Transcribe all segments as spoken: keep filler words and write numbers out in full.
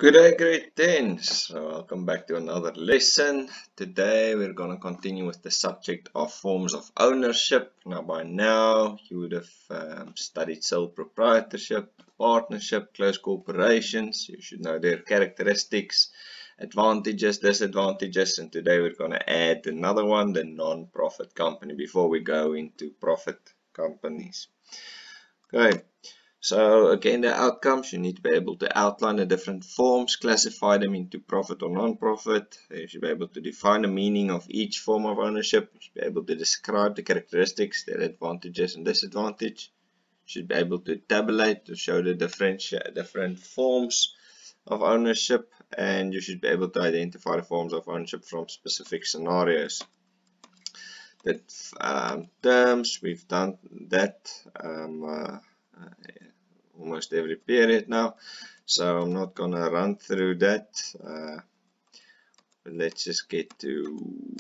Good day, great teens. So welcome back to another lesson. Today we're going to continue with the subject of forms of ownership. Now by now you would have um, studied sole proprietorship, partnership, close corporations. You should know their characteristics, advantages, disadvantages, and today we're going to add another one, the non-profit company, before we go into profit companies. Okay. So again, the outcomes, you need to be able to outline the different forms, classify them into profit or non-profit. You should be able to define the meaning of each form of ownership. You should be able to describe the characteristics, their advantages and disadvantages. You should be able to tabulate to show the different, different forms of ownership, and you should be able to identify the forms of ownership from specific scenarios. The um, terms, we've done that. Um, uh, uh, almost every period now, so I'm not gonna run through that. Uh, but let's just get to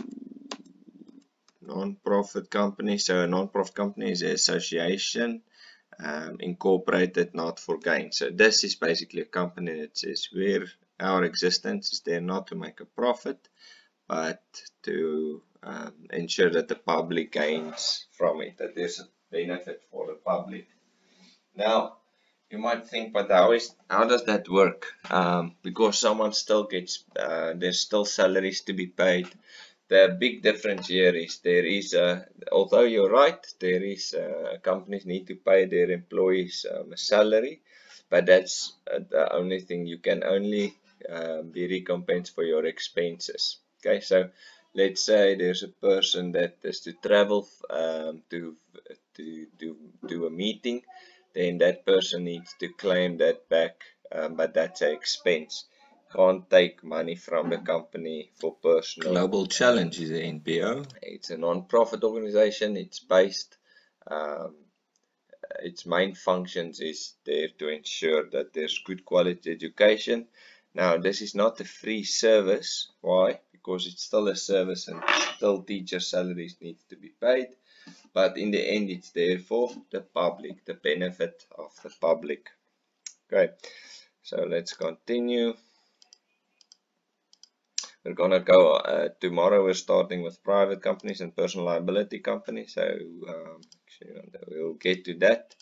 non-profit company. So a non-profit company is an association um, incorporated not for gain. So this is basically a company that says where our existence is there not to make a profit, but to um, ensure that the public gains from it, that there's a benefit for the public. Now you might think, but how is how does that work? Um, because someone still gets, uh, there's still salaries to be paid. The big difference here is there is a, although you're right, there is uh, companies need to pay their employees um, a salary, but that's uh, the only thing. You can only um, be recompensed for your expenses. Okay, so let's say there's a person that has to travel um, to to do do a meeting. Then that person needs to claim that back, um, but that's an expense. Can't take money from the company for personal. Global Challenge is an N P O. It's a non-profit organization. It's based, um, its main functions is there to ensure that there's good quality education. Now this is not a free service. Why? Because it's still a service and still teacher salaries need to be paid. But in the end, it's there for the public, the benefit of the public. Okay, so let's continue. We're gonna go uh, tomorrow. We're starting with private companies and personal liability companies. So um, actually, we'll get to that.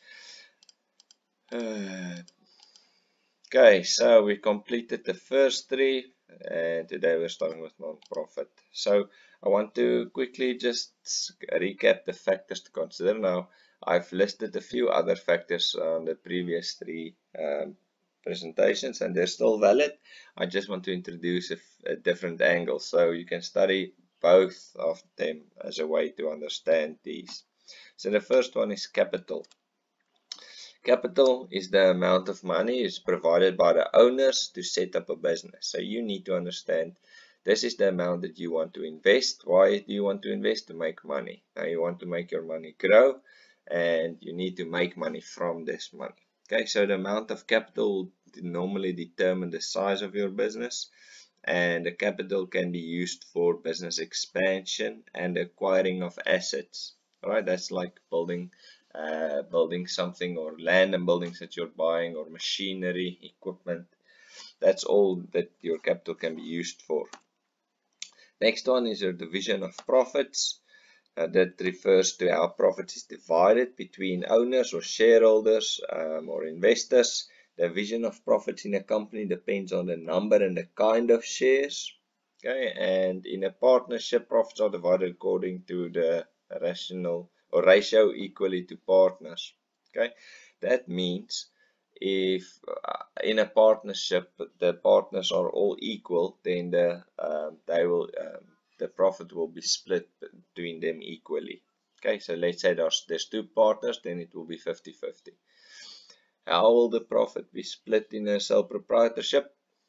Uh, okay, so we completed the first three, and today we're starting with non-profit. So I want to quickly just recap the factors to consider. Now, I've listed a few other factors on the previous three um, presentations, and they're still valid. I just want to introduce a, a different angle, so you can study both of them as a way to understand these. So the first one is capital. Capital is the amount of money is provided by the owners to set up a business. So you need to understand this is the amount that you want to invest. Why do you want to invest? To make money. Now you want to make your money grow, and you need to make money from this money. Okay, so the amount of capital normally determine the size of your business, and the capital can be used for business expansion and acquiring of assets. All right, that's like building uh, building something, or land and buildings that you're buying, or machinery, equipment. That's all that your capital can be used for. Next one is your division of profits. Uh, that refers to how profits is divided between owners or shareholders um, or investors. The division of profits in a company depends on the number and the kind of shares. Okay, and in a partnership, profits are divided according to the rational or ratio equally to partners. Okay, that means if uh, in a partnership the partners are all equal, then the um, they will um, the profit will be split between them equally. Okay, so let's say there's there's two partners, then it will be fifty fifty. How will the profit be split in a sole proprietorship?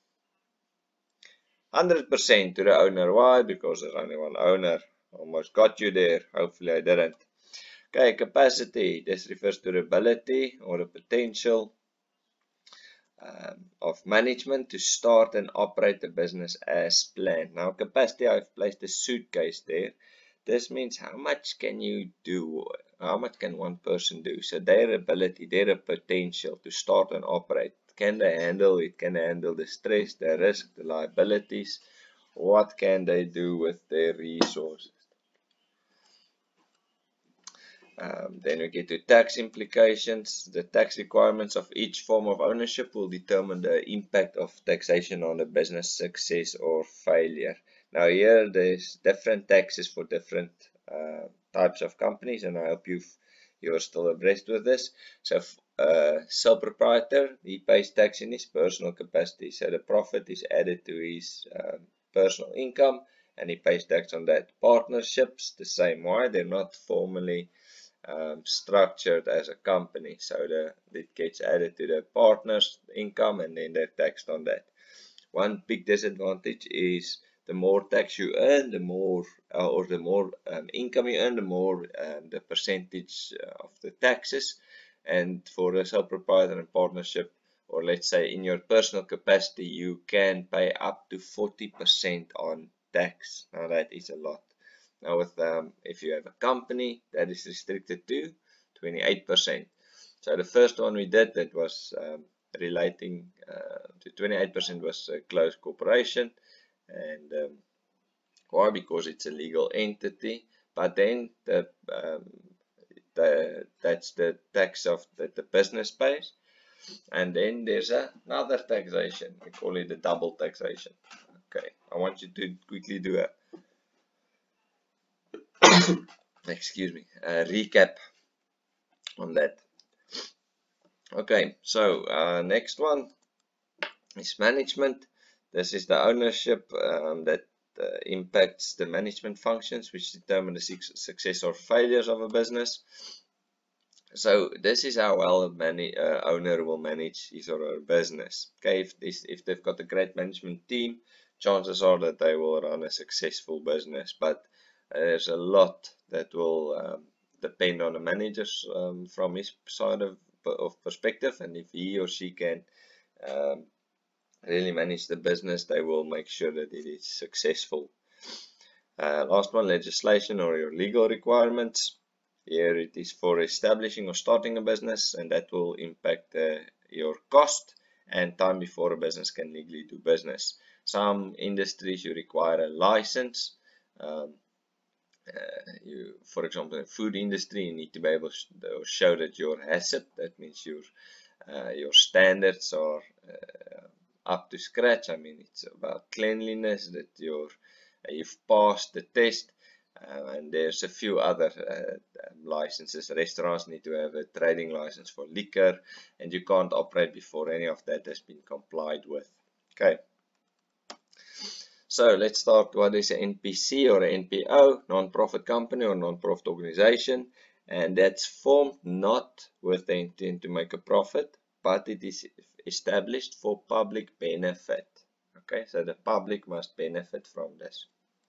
one hundred percent to the owner. Why? Because there's only one owner. Almost got you there. Hopefully I didn't. Okay, capacity. This refers to the ability or the potential Um, of management to start and operate the business as planned. Now, capacity, I've placed a suitcase there. This means how much can you do, how much can one person do. So their ability, their potential to start and operate can they handle it? Can they handle the stress, the risk, the liabilities? What can they do with their resources? Um, then we get to tax implications. The tax requirements of each form of ownership will determine the impact of taxation on the business success or failure. Now here there's different taxes for different uh, types of companies, and I hope you've, you're still abreast with this. So uh, sole proprietor, he pays tax in his personal capacity. So the profit is added to his uh, personal income and he pays tax on that. Partnerships, the same way, they're not formally Um, structured as a company, so the it gets added to the partner's income and then they're taxed on that. One big disadvantage is the more tax you earn, the more uh, or the more um, income you earn, the more um, the percentage of the taxes. And for a sole proprietor and partnership, or let's say in your personal capacity, you can pay up to forty percent on tax. Now that is a lot. Now with um, if you have a company, that is restricted to twenty-eight percent. So the first one we did, that was um, relating uh, to twenty-eight percent, was a closed corporation. And um, why? Because it's a legal entity. But then the, um, the that's the tax of that the business pays. And then there's a, another taxation. We call it the double taxation. Okay, I want you to quickly do a excuse me, a recap on that. Okay, so uh, next one is management. This is the ownership um, that uh, impacts the management functions, which determine the success or failures of a business. So this is how well a mani uh, owner will manage his or her business. Okay, if, this, if they've got a great management team, chances are that they will run a successful business. But uh, there's a lot that will um, depend on the managers um, from his side of, of perspective, and if he or she can um, really manage the business, they will make sure that it is successful. Uh, last one, legislation or your legal requirements. Here it is for establishing or starting a business, and that will impact uh, your cost and time before a business can legally do business. Some industries you require a license. Um, uh, you, for example, in the food industry, you need to be able to show that you're HACCP. That means your uh, your standards are uh, up to scratch. I mean, it's about cleanliness, that you're you've passed the test. Uh, and there's a few other uh, licenses. Restaurants need to have a trading license for liquor, and you can't operate before any of that has been complied with. Okay. So let's start. What is an N P C or an N P O, non-profit company or non-profit organization? And that's formed not with the intent to make a profit, but it is established for public benefit. Okay, so the public must benefit from this.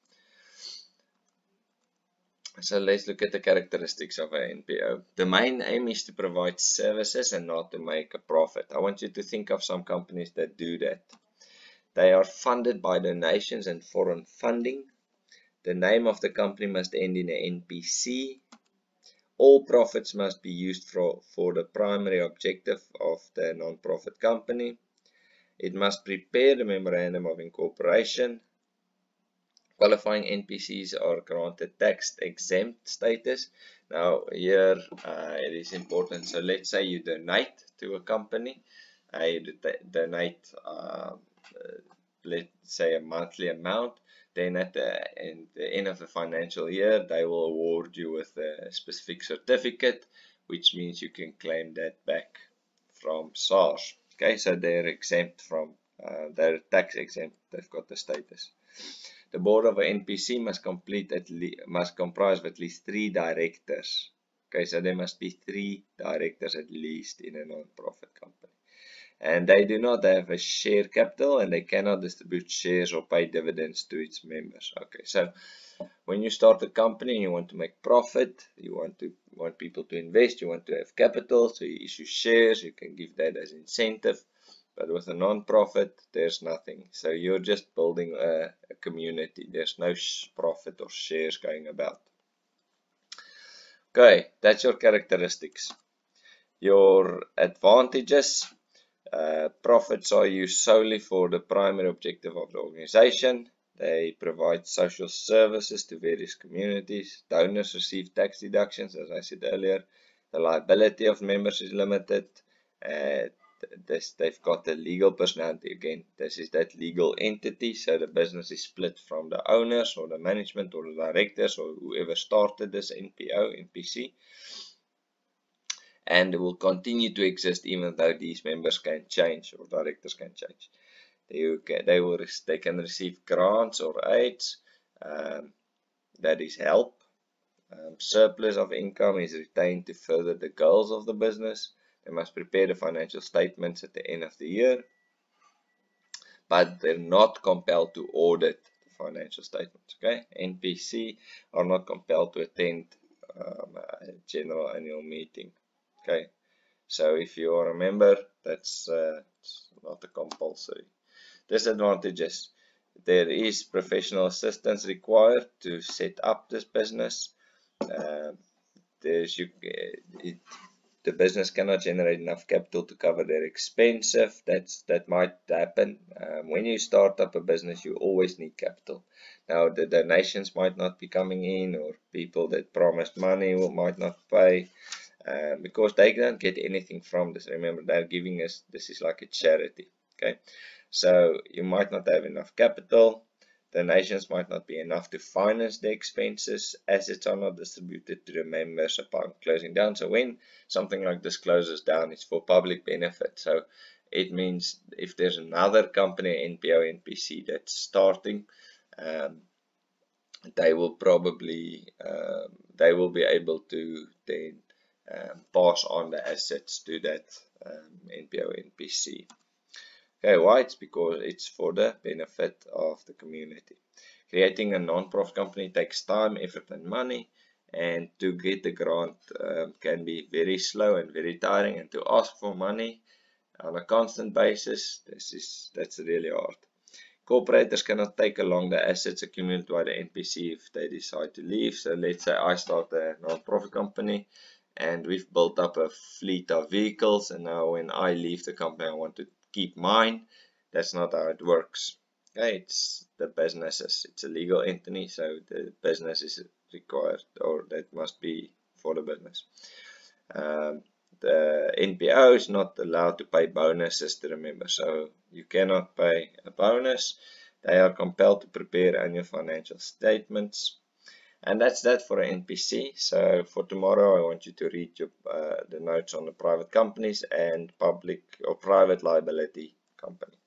So let's look at the characteristics of an N P O. The main aim is to provide services and not to make a profit. I want you to think of some companies that do that. They are funded by donations and foreign funding. The name of the company must end in an N P C. All profits must be used for, for the primary objective of the non-profit company. It must prepare the memorandum of incorporation. Qualifying N P Cs are granted tax exempt status. Now here uh, it is important. So let's say you donate to a company. Uh, you donate, uh, let's say, a monthly amount. Then at the, at the end of the financial year, they will award you with a specific certificate, which means you can claim that back from SARS. Okay, so they're exempt from, uh, they're tax exempt. They've got the status. The board of an N P C must complete at must comprise of at least three directors. Okay, so there must be three directors at least in a non-profit company. And they do not have a share capital, and they cannot distribute shares or pay dividends to its members. Okay, so when you start a company and you want to make profit, you want to want people to invest, you want to have capital, so you issue shares, you can give that as incentive. But with a non-profit, there's nothing. So you're just building a, a community. There's no profit or shares going about. Okay, that's your characteristics. Your advantages. Uh, profits are used solely for the primary objective of the organization. They provide social services to various communities. Donors receive tax deductions, as I said earlier. The liability of members is limited. Uh, this, they've got a legal personality. Again, this is that legal entity, so the business is split from the owners or the management or the directors or whoever started this N P O, N P C. And will continue to exist even though these members can change or directors can change. They, they, will, they can receive grants or aids, um, that is help. Um, surplus of income is retained to further the goals of the business. They must prepare the financial statements at the end of the year, but they're not compelled to audit the financial statements. Okay, N P C are not compelled to attend um, a general annual meeting. Okay, so if you are a member, that's uh, not a compulsory. Disadvantages: there is professional assistance required to set up this business. Uh, there's you, it, the business cannot generate enough capital to cover their expenses. That's that might happen. Um, when you start up a business, you always need capital. Now the donations might not be coming in, or people that promised money will, might not pay, uh, because they don't get anything from this. Remember, they're giving us, this is like a charity. Okay, so you might not have enough capital. Donations might not be enough to finance the expenses. Assets are not distributed to the members upon closing down. So when something like this closes down, it's for public benefit. So it means if there's another company, N P O, N P C, that's starting, um, they will probably um, they will be able to then um, pass on the assets to that um, N P O, N P C. Okay, why? It's because it's for the benefit of the community. Creating a non-profit company takes time, effort, and money, and to get the grant um, can be very slow and very tiring. And to ask for money on a constant basis, this is that's really hard. Corporators cannot take along the assets accumulated by the N P C if they decide to leave. So let's say I start a non-profit company, and we've built up a fleet of vehicles, and now when I leave the company, I want to keep mine. That's not how it works. Okay, it's the businesses, it's a legal entity, so the business is required, or that must be for the business. Um, the N P O is not allowed to pay bonuses to the members, so you cannot pay a bonus. They are compelled to prepare annual financial statements. And that's that for an N P C. So for tomorrow, I want you to read your, uh, the notes on the private companies and public or private liability company.